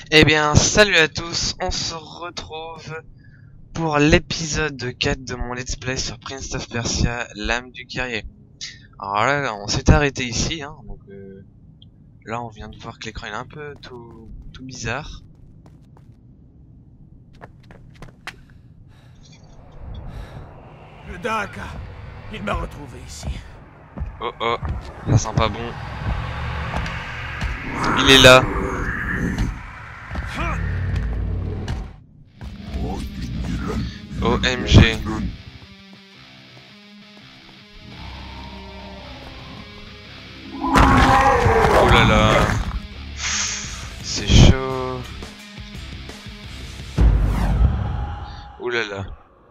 Eh bien, salut à tous, on se retrouve pour l'épisode 4 de mon let's play sur Prince of Persia, l'âme du guerrier. Alors là, on s'est arrêté ici, hein, donc là on vient de voir que l'écran est un peu tout bizarre. Le Dahaka, il m'a retrouvé ici. Oh oh, ça sent pas bon. Il est là. OMG. Oh là là. C'est chaud. Oh là là.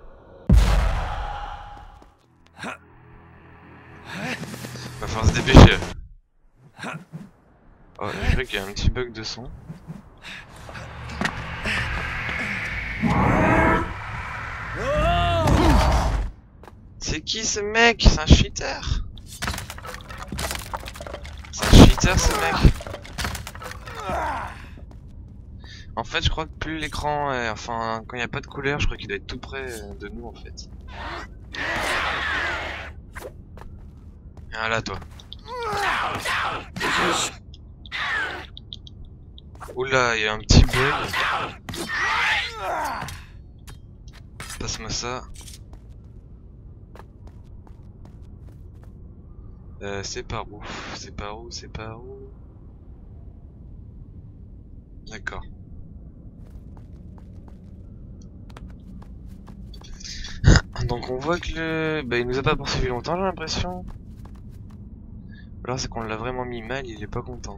Va falloir se dépêcher. Oh, je crois qu'il y a un petit bug de son. C'est qui ce mec? C'est un cheater. C'est un cheater ce mec. En fait, je crois que plus l'écran est... Enfin, quand il n'y a pas de couleur, je crois qu'il doit être tout près de nous en fait. Ah là, toi. Oula, il y a un petit bug. Passe-moi ça. C'est par où? C'est par où? C'est par où? D'accord. Donc on voit que le... Bah il nous a pas poursuivi longtemps, j'ai l'impression. Alors c'est qu'on l'a vraiment mis mal, il est pas content.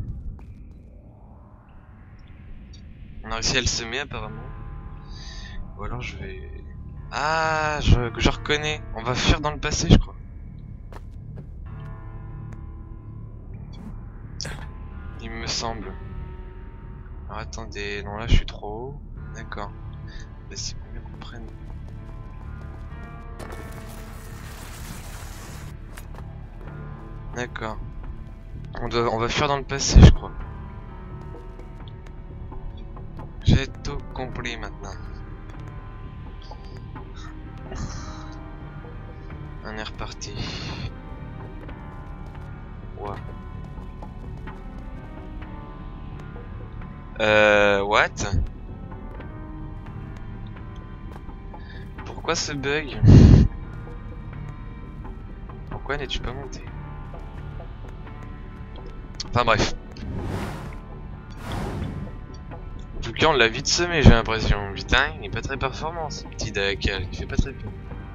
On a réussi à le semer apparemment. Ou alors je vais... Ah, je reconnais. On va fuir dans le passé, je crois. Il me semble. Alors attendez, non là je suis trop haut. D'accord. Bah c'est pour mieux qu'on prenne. D'accord. On va fuir dans le passé, je crois. J'ai tout compris maintenant. On est reparti. Ouais. What? Pourquoi ce bug? Pourquoi n'es-tu pas monté? Enfin bref. En tout cas, on l'a vite semé, j'ai l'impression. Putain, il est pas très performant ce petit Dahaka, il fait pas très peur.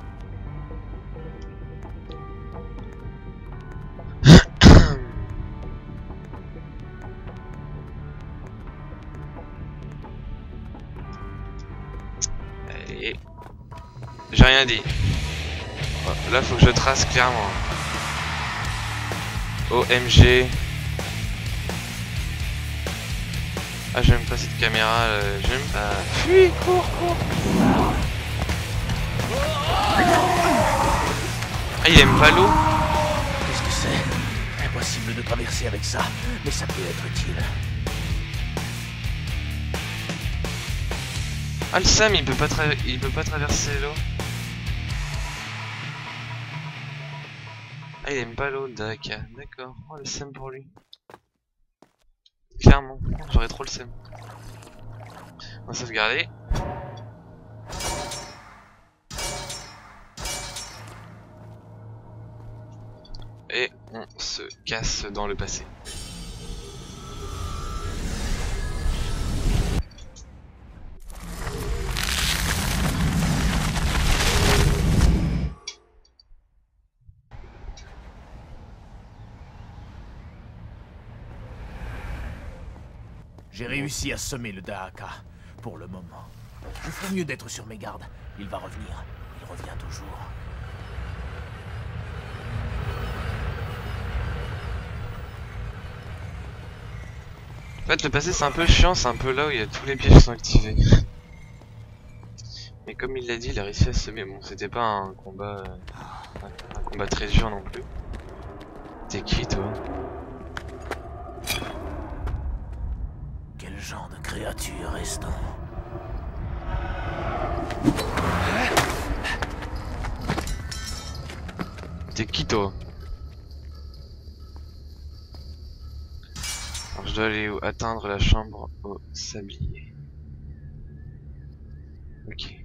Allez. J'ai rien dit. Là, faut que je trace clairement. OMG. Ah, j'aime pas cette caméra, j'aime pas. Fuis, cours. Ah, il aime pas l'eau. Qu'est-ce que c'est? Impossible de traverser avec ça, mais ça peut être utile. Ah, le Sam, il peut pas traverser l'eau. Ah, il aime pas l'eau, Dahaka. D'accord. Oh, le Sam pour lui. Clairement, j'aurais trop le Sam. On va sauvegarder. Et on se casse dans le passé. J'ai réussi à semer le Dahaka, pour le moment. Je ferais mieux d'être sur mes gardes. Il va revenir. Il revient toujours. En fait, le passé c'est un peu chiant, c'est un peu là où il y a tous les pièges qui sont activés. Mais comme il l'a dit, il a réussi à semer. Bon, c'était pas un combat très dur non plus. T'es qui toi? Quel Quel genre de créature est-ce? T'es qui toi? Alors je dois aller atteindre la chambre au sablier. Ok.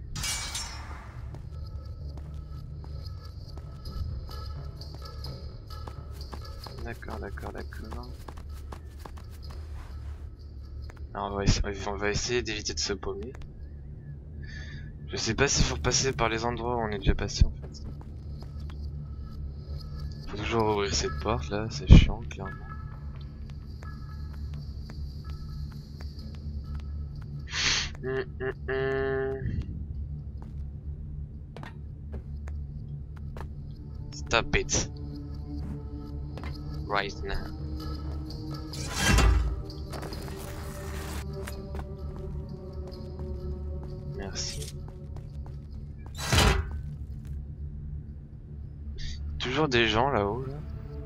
D'accord. Alors on va essayer d'éviter de se paumer. Je sais pas s'il faut repasser par les endroits où on est déjà passé en fait. Faut toujours ouvrir cette porte là, c'est chiant clairement. Stop it. Right now. Merci. Toujours des gens là-haut là.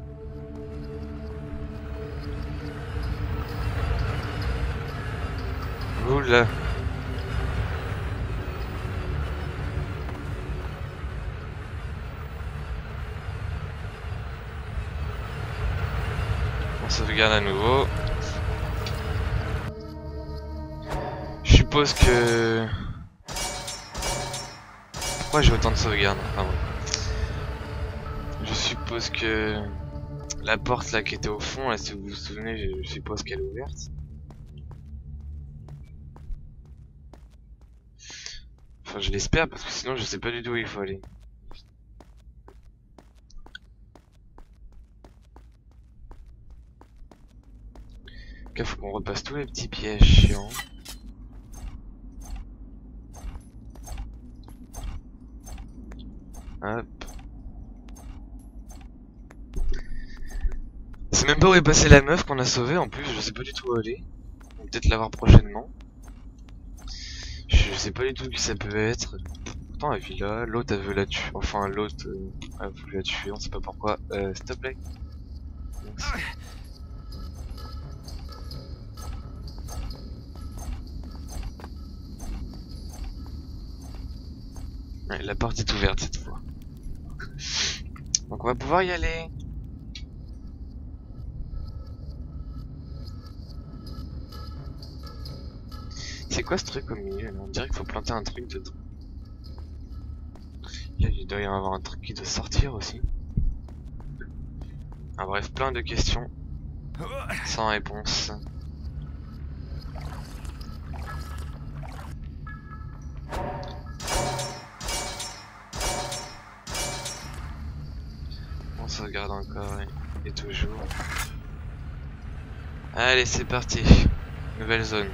Oula. On sauvegarde à nouveau. Je suppose que... Pourquoi j'ai autant de sauvegardes? Enfin, bon. Je suppose que... La porte là qui était au fond, là, si vous vous souvenez, je suppose qu'elle est ouverte. Enfin je l'espère parce que sinon je sais pas du tout où il faut aller. Ok, faut qu'on repasse tous les petits pièges chiants. Hop. C'est même pas où est passée la meuf qu'on a sauvée en plus, je sais pas du tout où aller. On va peut-être la voir prochainement. Je sais pas du tout qui ça peut être. Pourtant elle vit là, l'autre elle veut la tuer. Enfin l'autre elle veut la tuer, on sait pas pourquoi. S'il te plaît. Merci. Ouais, la porte est ouverte cette fois. Donc on va pouvoir y aller. C'est quoi ce truc au milieu là? On dirait qu'il faut planter un truc dedans. Là il doit y avoir un truc qui doit sortir aussi. Ah bref, plein de questions sans réponse. On se regarde encore et toujours. Allez c'est parti. Nouvelle zone.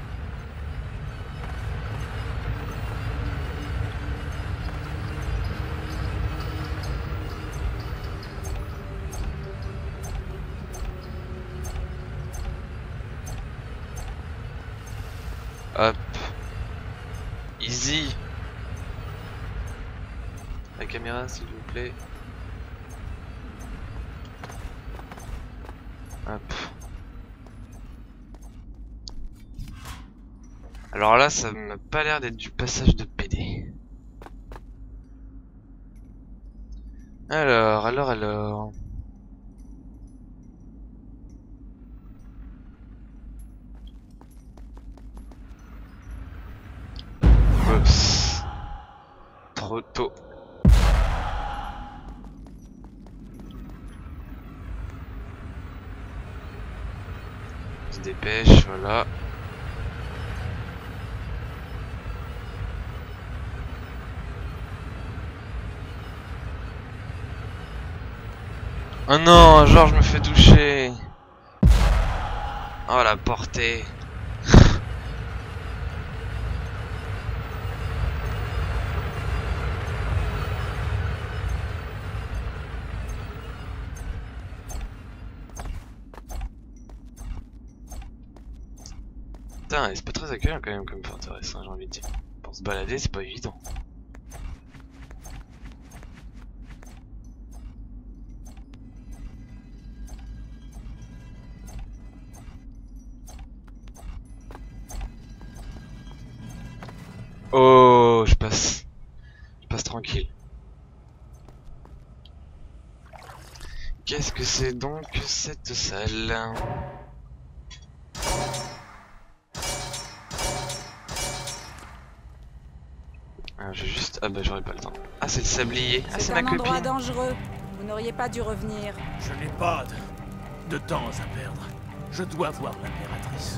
Hop. Easy. La caméra s'il vous plaît. Hop. Alors là ça m'a pas l'air d'être du passage de PD. Alors. Oups. Trop tôt. On se dépêche, voilà. Oh non, genre je me fais toucher. Oh la portée. Putain, c'est pas très accueillant quand même comme forteresse, hein, j'ai envie de dire. Pour se balader, c'est pas évident. Qu'est-ce que c'est donc que cette salle? Ah, j'ai juste... Ah bah j'aurais pas le temps. Ah, c'est le sablier. Ah, c'est ma un endroit copine. dangereux. Vous n'auriez pas dû revenir. Je n'ai pas de temps à perdre. Je dois voir l'impératrice.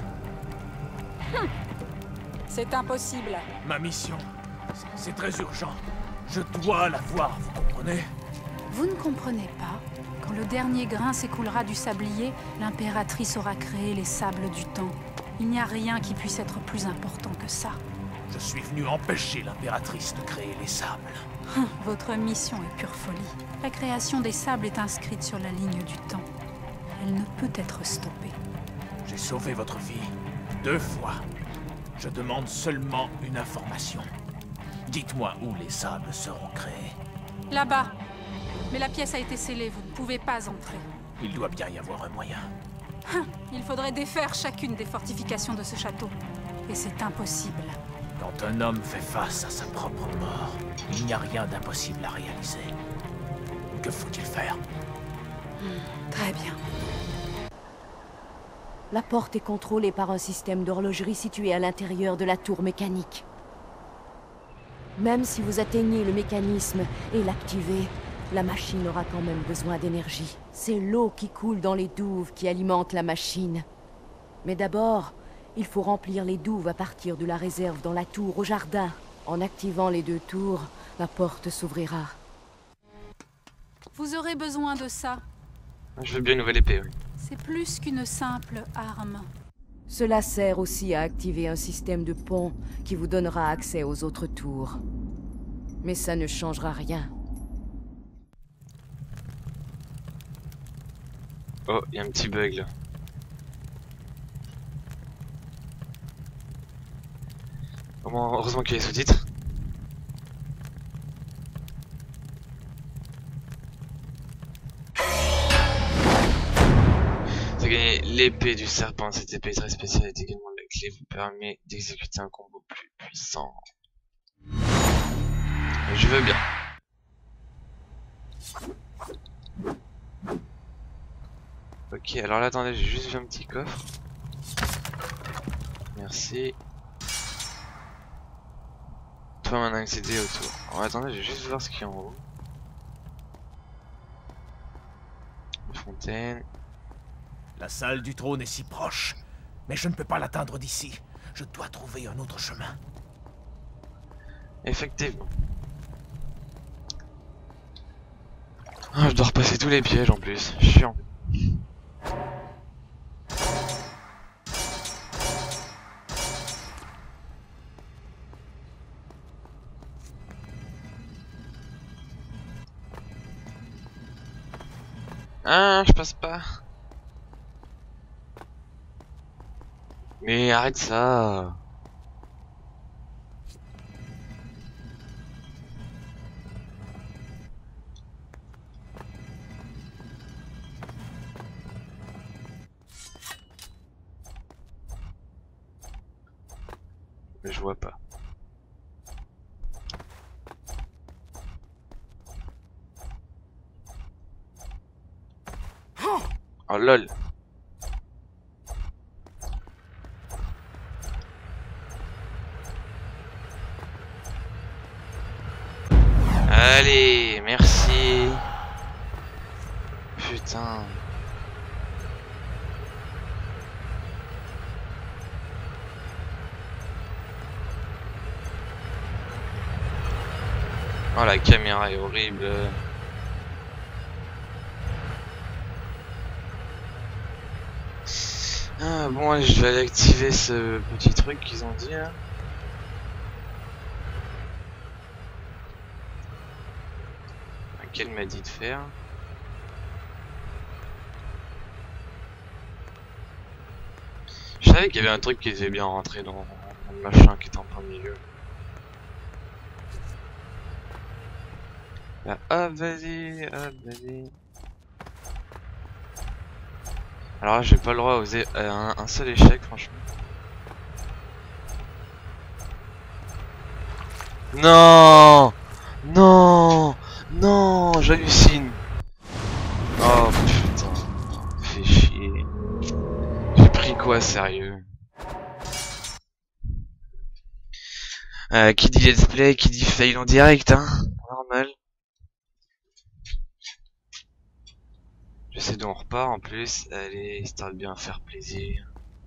C'est impossible. Ma mission, c'est très urgent. Je dois la voir, vous comprenez? Vous ne comprenez pas? Quand le dernier grain s'écoulera du sablier, l'impératrice aura créé les sables du temps. Il n'y a rien qui puisse être plus important que ça. Je suis venu empêcher l'impératrice de créer les sables. Votre mission est pure folie. La création des sables est inscrite sur la ligne du temps. Elle ne peut être stoppée. J'ai sauvé votre vie 2 fois. Je demande seulement une information. Dites-moi où les sables seront créés. Là-bas. Mais la pièce a été scellée, vous ne pouvez pas entrer. Il doit bien y avoir un moyen. Il faudrait défaire chacune des fortifications de ce château. Et c'est impossible. Quand un homme fait face à sa propre mort, il n'y a rien d'impossible à réaliser. Que faut-il faire? Très bien. La porte est contrôlée par un système d'horlogerie situé à l'intérieur de la tour mécanique. Même si vous atteignez le mécanisme et l'activez, la machine aura quand même besoin d'énergie. C'est l'eau qui coule dans les douves qui alimente la machine. Mais d'abord, il faut remplir les douves à partir de la réserve dans la tour au jardin. En activant les 2 tours, la porte s'ouvrira. Vous aurez besoin de ça. Je veux bien une nouvelle épée, oui. C'est plus qu'une simple arme. Cela sert aussi à activer un système de pont qui vous donnera accès aux autres tours. Mais ça ne changera rien. Oh, il y a un petit bug là. Heureusement qu'il y a les sous-titres. Vous avez gagné l'épée du serpent. Cette épée très spéciale est également la clé vous permet d'exécuter un combo plus puissant. Je veux bien. Ok, alors là attendez, j'ai juste vu un petit coffre. Merci. Toi maintenant accéder autour. Alors attendez, je vais juste voir ce qu'il y a en haut. Une fontaine. La salle du trône est si proche, mais je ne peux pas l'atteindre d'ici. Je dois trouver un autre chemin. Effectivement. Ah, je dois repasser tous les pièges en plus. Chiant. Ah, je passe pas. Mais arrête ça. Mais je vois pas. Oh lol. Allez, merci. Putain. Oh, la caméra est horrible. Ah bon, allez, je vais aller activer ce petit truc qu'ils ont dit là. Qu'elle m'a dit de faire. Je savais qu'il y avait un truc qui était bien rentré dans le machin qui était en plein milieu. Là, hop, vas-y, hop, vas-y. Alors là, j'ai pas le droit à oser un seul échec, franchement. Non, non, non, j'hallucine. Oh, J'ai pris quoi, sérieux? Qui dit let's play, qui dit fail en direct, hein? Normal. Je sais d'où on repart en plus. Allez, histoire de bien faire plaisir.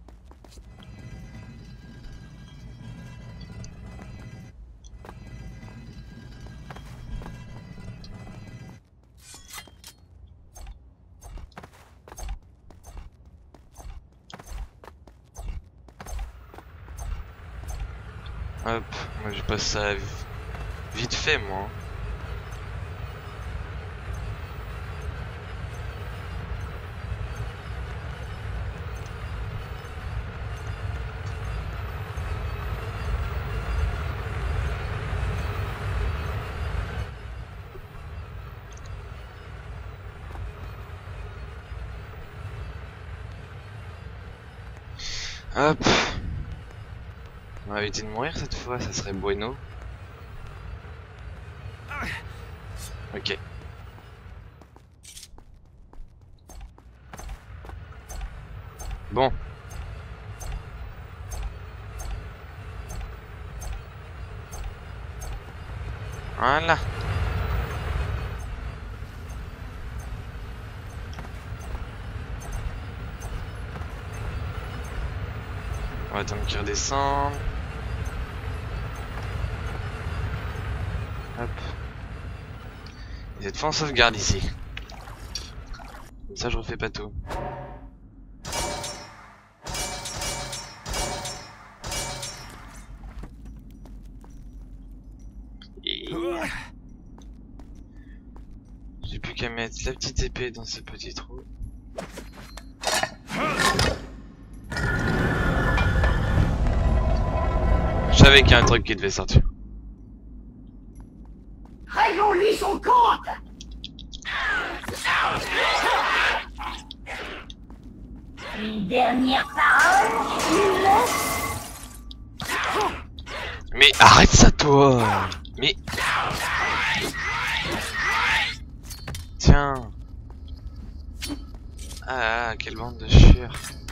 Hop, moi je passe ça vite fait moi. Hop. On va éviter de mourir cette fois, ça serait bueno. Ok. Bon. Voilà. On va attendre qu'il redescende. Hop. Et cette fois on sauvegarde ici. Comme ça je refais pas tout. J'ai plus qu'à mettre la petite épée dans ce petit trou. Je savais qu'il y a un truc qui devait sortir. Rayons-lui son compte. Une dernière parole. Mais arrête ça toi. Mais tiens. Ah quelle bande de chieurs.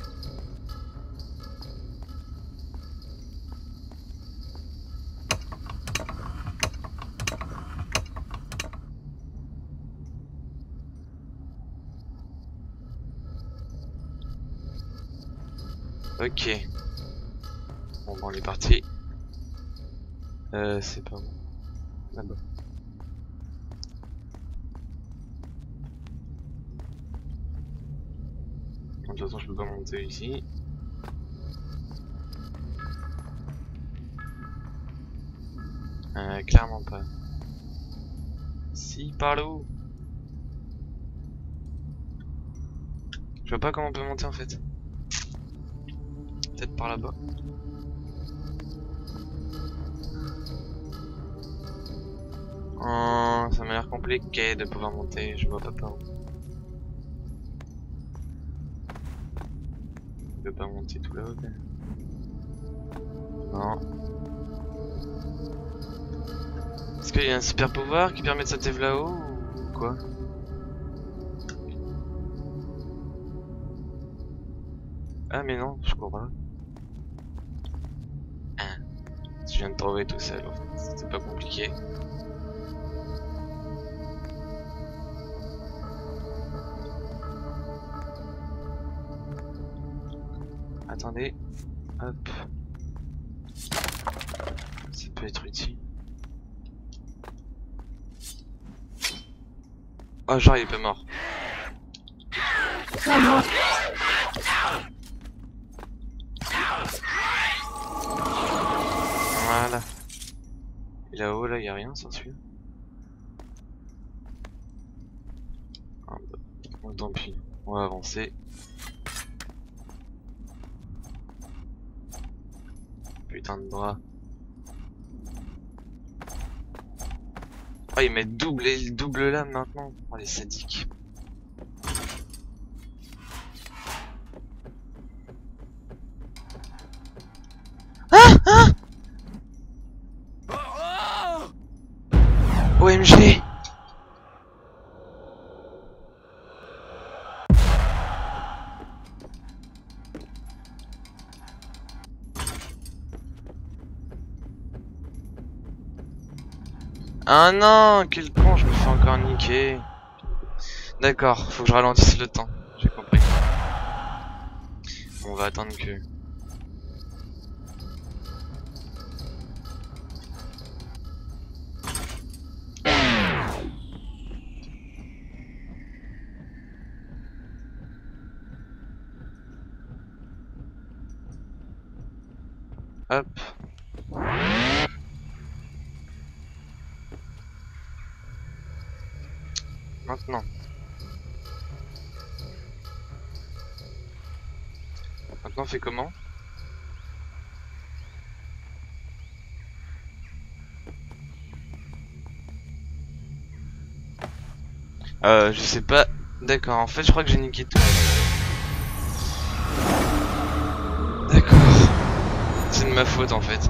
Ok. Bon, on est parti. C'est pas bon. Là-bas. De toute façon, je peux pas monter ici. Clairement pas. Si, par là où? Je vois pas comment on peut monter en fait. Peut-être par là-bas. Oh, ça m'a l'air compliqué de pouvoir monter, je vois pas par où. Je peux pas monter tout là-haut. Non. Est-ce qu'il y a un super pouvoir qui permet de sauter là-haut ou quoi? Ah mais non, je crois pas. Ah, je viens de trouver tout seul en fait, c'était pas compliqué. Attendez, hop. Ça peut être utile. Oh genre il est pas mort. Voilà. Et là-haut là y a rien sans celui-là. Ah, bah, bon, tant pis, on va avancer. Putain de bras. Oh ils mettent double lame maintenant. Oh les sadiques. OMG. Ah non, quel con, je me fais encore niquer. D'accord, faut que je ralentisse le temps. J'ai compris. On va attendre que... Hop. Maintenant. Maintenant on fait comment? Je sais pas. D'accord, en fait je crois que j'ai niqué tout. D'accord. C'est de ma faute en fait.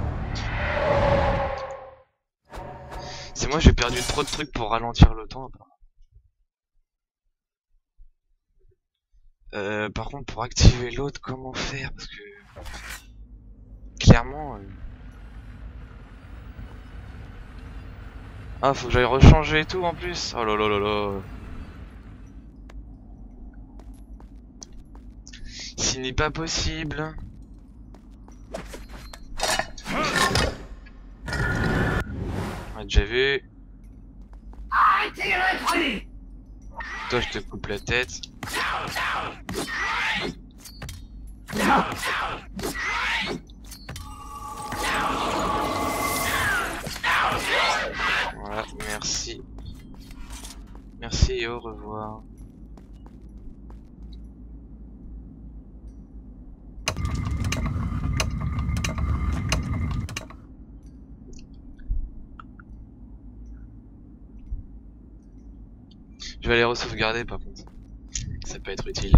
C'est moi, j'ai perdu trop de trucs pour ralentir le temps. Par contre, pour activer l'autre, comment faire? Parce que... Clairement... Ah, faut que j'aille rechanger et tout en plus. Oh là là là là. Ce n'est pas possible. On a déjà vu. Arrêtez l'intrus! Toi, je te coupe la tête. Voilà, merci. Merci et au revoir. Je vais aller re-sauvegarder par contre. Ça peut être utile.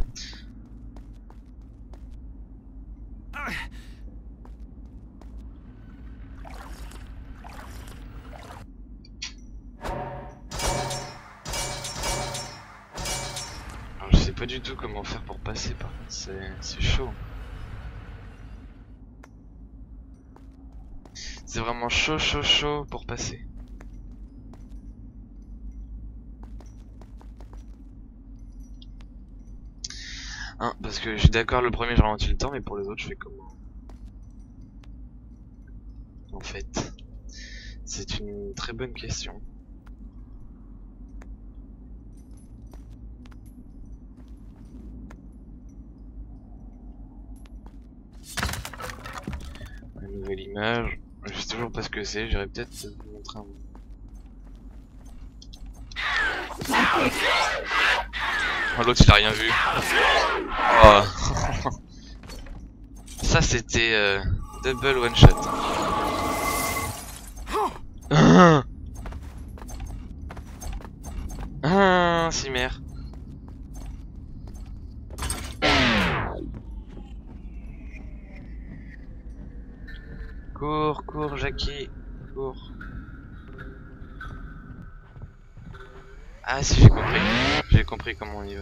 Alors je sais pas du tout comment faire pour passer par contre, c'est chaud. C'est vraiment chaud pour passer. Hein, parce que je suis d'accord, le premier je ralentis le temps, mais pour les autres je fais comment? En fait, c'est une très bonne question. Une nouvelle image. Je sais toujours pas ce que c'est, j'irais peut-être vous montrer un... Oh, l'autre il a rien vu. Oh. Ça c'était double one shot. Cimère. Cours, Jackie, cours. Ah si, j'ai compris comment on y va.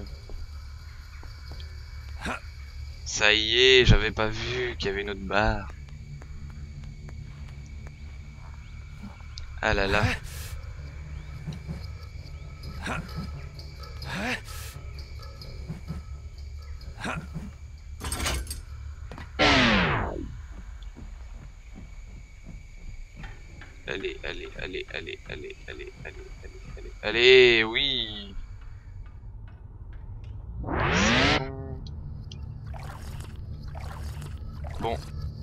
Ça y est, j'avais pas vu qu'il y avait une autre barre. Ah là là. Allez, oui. Bon.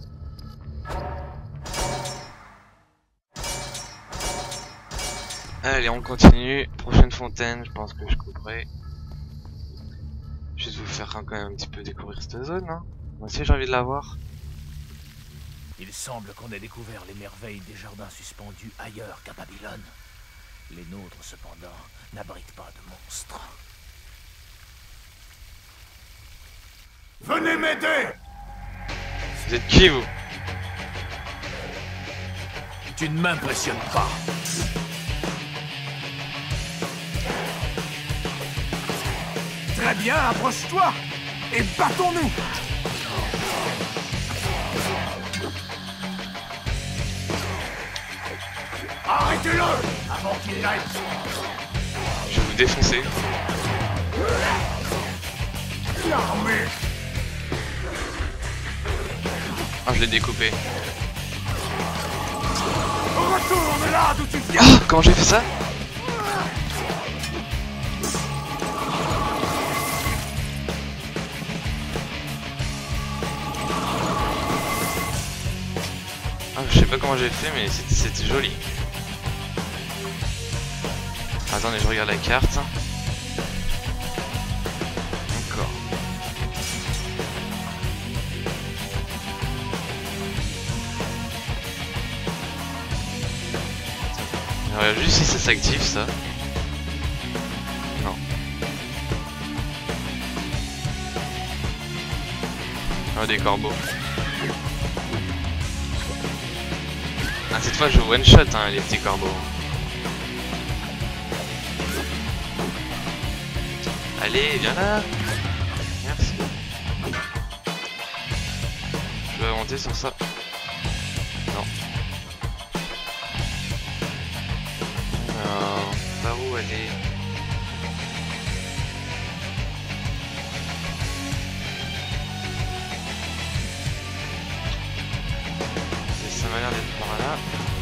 Allez, on continue. Prochaine fontaine, je pense que je couperai. Juste vous faire quand même un petit peu découvrir cette zone, hein. Moi aussi j'ai envie de la voir. Il semble qu'on ait découvert les merveilles des jardins suspendus ailleurs qu'à Babylone. Les nôtres, cependant, n'abritent pas de monstres. Venez m'aider! Vous êtes qui, vous? Tu ne m'impressionnes pas. Très bien, approche-toi et battons-nous! Arrêtez-le avant qu'il n'aille. Je vais vous défoncer. L'armée. Ah, je l'ai découpé. Retourne là d'où tu viens. Ah, comment j'ai fait ça? Ah, je sais pas comment j'ai fait, mais c'était joli. Attendez, je regarde la carte. Encore. Je regarde juste si ça s'active, ça. Non. Oh, des corbeaux. Ah, cette fois je one shot hein, les petits corbeaux. Allez, viens là. Merci. Je vais monter sur ça. Non. Alors, par où aller? Ça m'a l'air d'être par là.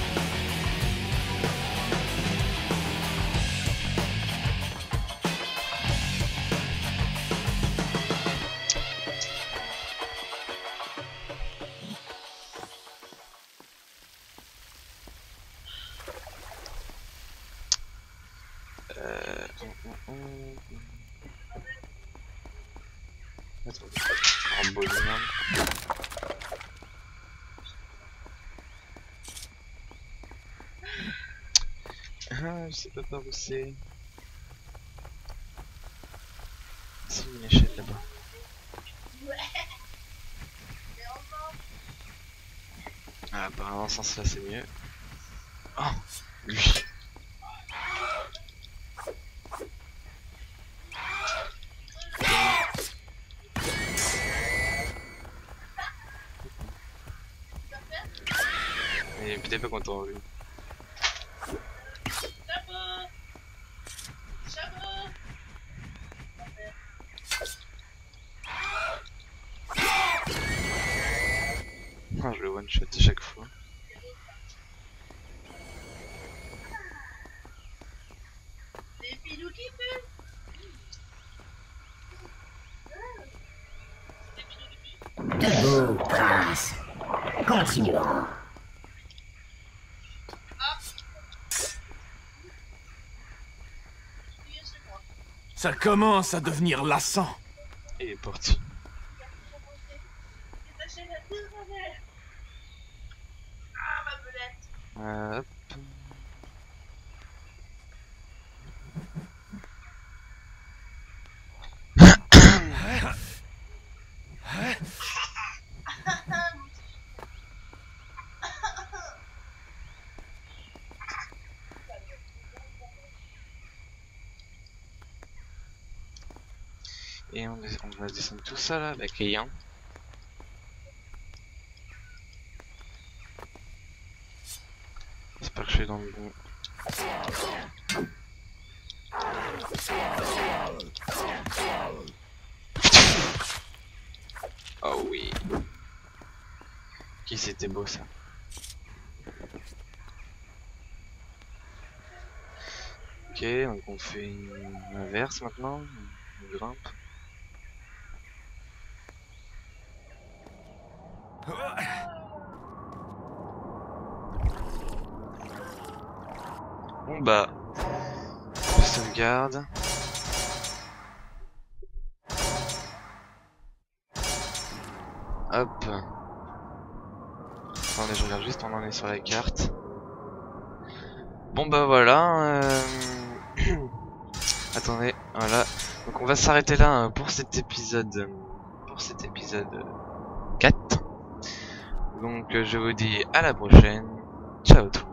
Un beau bonhomme. Ah, je sais pas par où c'est. C'est une échelle là-bas. Ah, apparemment, sans cela c'est mieux. Oh, lui. Il est peut-être pas content lui. Ah, je le one shot à chaque fois. Debout, prince. Continuons. Ça commence à devenir lassant. Et il est parti. Hop. Et on va descendre tout ça là avec les liens. J'espère que je suis dans le bon. Oh oui. Qui c'était beau ça. Ok, donc on fait une inverse maintenant. On grimpe. Bon bah, je sauvegarde. Hop. Attendez, je regarde juste, on en est sur la carte. Bon bah voilà. Attendez, voilà. Donc on va s'arrêter là pour cet épisode. Pour cet épisode 4. Donc je vous dis à la prochaine. Ciao tout le monde.